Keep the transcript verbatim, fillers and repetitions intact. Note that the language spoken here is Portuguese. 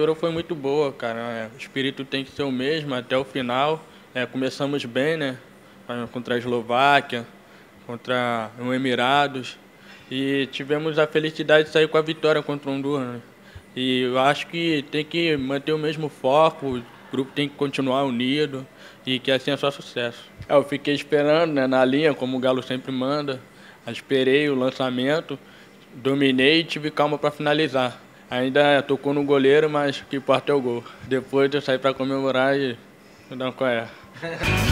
leitura foi muito boa, cara. É, o espírito tem que ser o mesmo até o final. É, começamos bem, né? Contra a Eslováquia, contra o Emirados. E tivemos a felicidade de sair com a vitória contra o Honduras, né? E eu acho que tem que manter o mesmo foco, o grupo tem que continuar unido e que assim é só sucesso. É, eu fiquei esperando, né, na linha, como o Galo sempre manda. Esperei o lançamento, dominei e tive calma para finalizar. Ainda tocou no goleiro, mas o que importa é o gol. Depois eu saí para comemorar e não qual é.